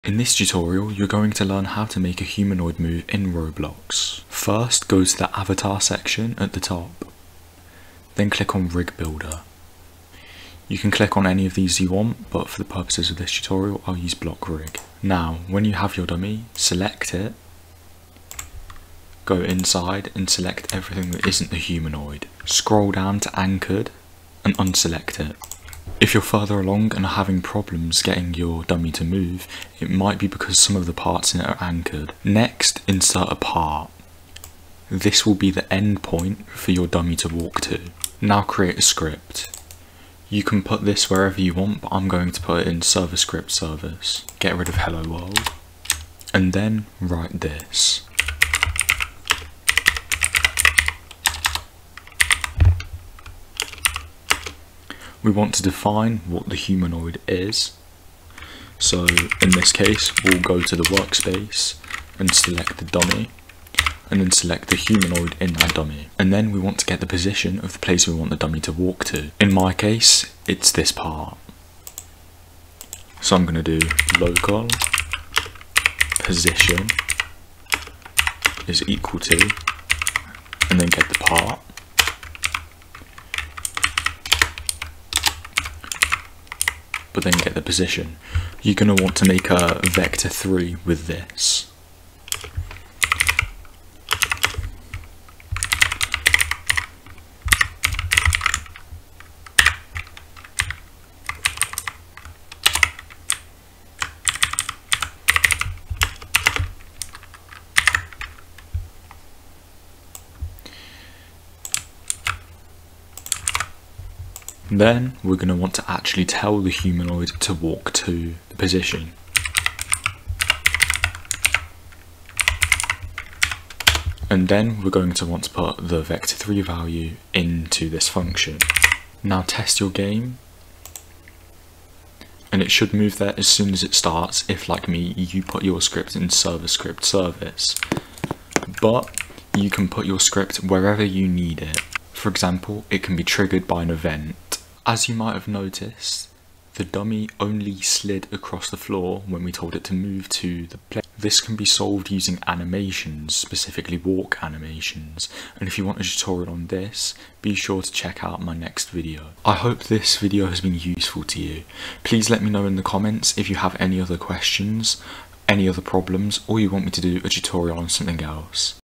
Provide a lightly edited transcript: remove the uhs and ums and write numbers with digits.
In this tutorial, you're going to learn how to make a humanoid move in Roblox. First, go to the avatar section at the top. Then click on Rig Builder. You can click on any of these you want, but for the purposes of this tutorial, I'll use Block Rig. Now, when you have your dummy, select it, go inside and select everything that isn't the humanoid. Scroll down to Anchored and unselect it. If you're further along and are having problems getting your dummy to move, it might be because some of the parts in it are anchored. Next, insert a part. This will be the end point for your dummy to walk to. Now create a script. You can put this wherever you want, but I'm going to put it in server script service. Get rid of hello world. And then write this. We want to define what the humanoid is. So in this case, we'll go to the workspace and select the dummy, and then select the humanoid in that dummy. And then we want to get the position of the place we want the dummy to walk to. In my case, it's this part. So I'm going to do local position is equal to, and then get the part. But then get the position. You're going to want to make a vector 3 with this. Then we're going to want to actually tell the humanoid to walk to the position. And then we're going to want to put the vector 3 value into this function. Now test your game, and it should move there as soon as it starts if, like me, you put your script in server script service. But you can put your script wherever you need it. For example, it can be triggered by an event. As you might have noticed, the dummy only slid across the floor when we told it to move to the place. This can be solved using animations, specifically walk animations, and if you want a tutorial on this, be sure to check out my next video. I hope this video has been useful to you. Please let me know in the comments if you have any other questions, any other problems, or you want me to do a tutorial on something else.